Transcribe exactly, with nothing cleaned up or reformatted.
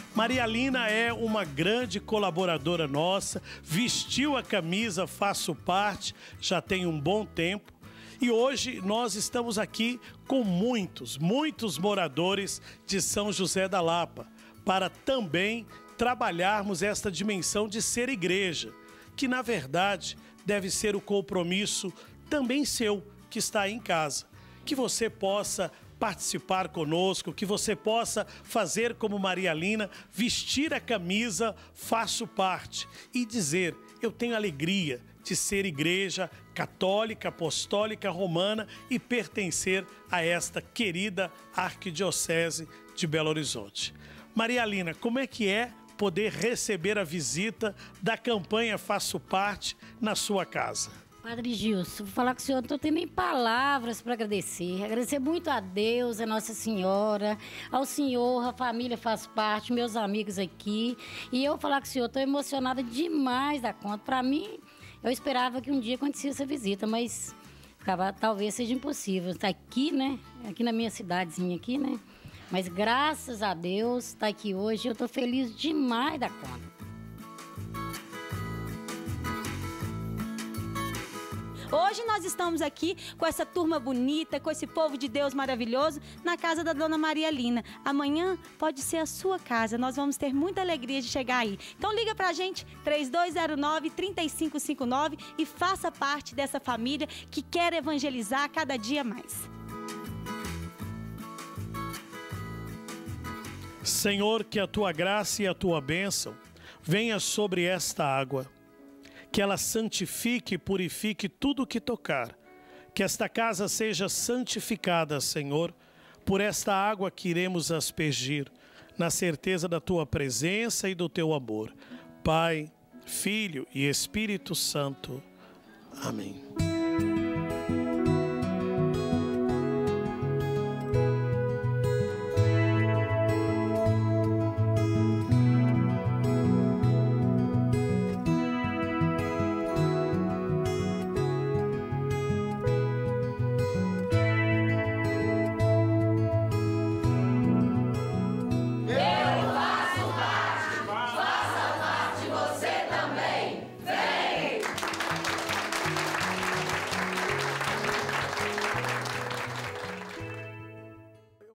Maria Lina é uma grande colaboradora nossa, vestiu a camisa Faço Parte, já tem um bom tempo. E hoje nós estamos aqui com muitos, muitos moradores de São José da Lapa, para também trabalharmos esta dimensão de ser igreja, que na verdade deve ser o compromisso também seu, que está aí em casa. Que você possa participar conosco, que você possa fazer como Maria Lina, vestir a camisa Faço Parte e dizer: eu tenho alegria de ser igreja católica, apostólica, romana e pertencer a esta querida arquidiocese de Belo Horizonte. Maria Lina, como é que é poder receber a visita da campanha Faço Parte na sua casa? Padre Gilson, vou falar com o senhor, não estou tendo nem palavras para agradecer. Agradecer muito a Deus, a Nossa Senhora, ao senhor, a família Faz Parte, meus amigos aqui. E eu falar com o senhor, estou emocionada demais da conta. Para mim, eu esperava que um dia acontecesse essa visita, mas ficava, talvez seja impossível. Está aqui, né? Aqui na minha cidadezinha aqui, né? Mas graças a Deus, está aqui hoje. Eu estou feliz demais da conta. Hoje nós estamos aqui com essa turma bonita, com esse povo de Deus maravilhoso, na casa da Dona Maria Lina. Amanhã pode ser a sua casa, nós vamos ter muita alegria de chegar aí. Então liga pra gente, três dois zero nove, três cinco cinco nove e faça parte dessa família que quer evangelizar cada dia mais. Senhor, que a Tua graça e a Tua bênção venha sobre esta água. Que ela santifique e purifique tudo o que tocar. Que esta casa seja santificada, Senhor, por esta água que iremos aspergir, na certeza da Tua presença e do Teu amor. Pai, Filho e Espírito Santo. Amém.